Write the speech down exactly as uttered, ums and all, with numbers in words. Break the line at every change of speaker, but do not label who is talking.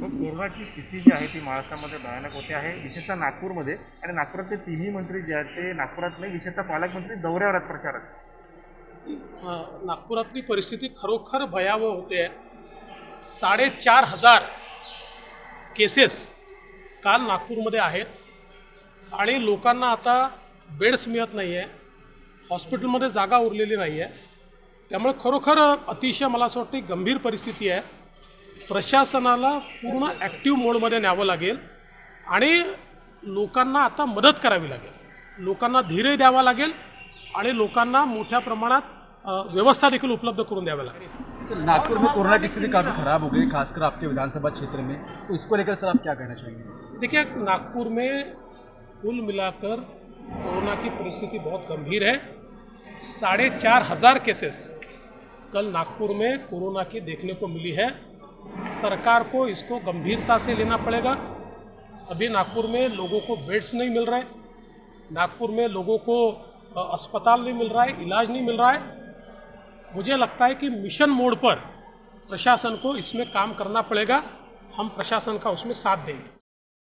मग कोरोनाची स्थिती जी आहे ती महाराष्ट्रामध्ये भयानक होते आहे, विशेषतः नागपूरमध्ये. आणि नागपुरातले तिन्ही मंत्री जे आहेत ते नागपुरात नाही, विशेषतः पालकमंत्री दौऱ्यावर आहेत प्रचारात.
नागपुरातली परिस्थिती खरोखर भयावह होते. साडेचार हजार केसेस काल नागपूरमध्ये आहेत आणि लोकांना आता बेड्स मिळत नाही आहे, हॉस्पिटलमध्ये जागा उरलेली नाही आहे. त्यामुळे खरोखर अतिशय मला असं वाटतं गंभीर परिस्थिती आहे. प्रशासनाला पूर्ण ॲक्टिव्ह मोडमध्ये न्यावं लागेल आणि लोकांना आता मदत करावी लागेल, लोकांना धीर द्यावा लागेल आणि लोकांना मोठ्या प्रमाणात व्यवस्था देखील उपलब्ध करून द्यावी लागेल.
नागपुर में कोरोना की स्थिति काफ़ी ख़राब हो गई, खासकर आपके विधानसभा क्षेत्र में, तो इसको लेकर सर आप क्या कहना चाहेंगे?
देखिए, नागपुर में कुल मिलाकर कोरोना की परिस्थिति बहुत गंभीर है. साढ़े चार हज़ार केसेस कल नागपुर में कोरोना की देखने को मिली है. सरकार को इसको गंभीरता से लेना पड़ेगा. अभी नागपुर में लोगों को बेड्स नहीं मिल रहे, नागपुर में लोगों को अस्पताल नहीं मिल रहा है, इलाज नहीं मिल रहा है. मुझे लगता है कि मिशन मोड पर प्रशासन को इसमें काम करना पड़ेगा. हम प्रशासन का उसमें साथ देंगे.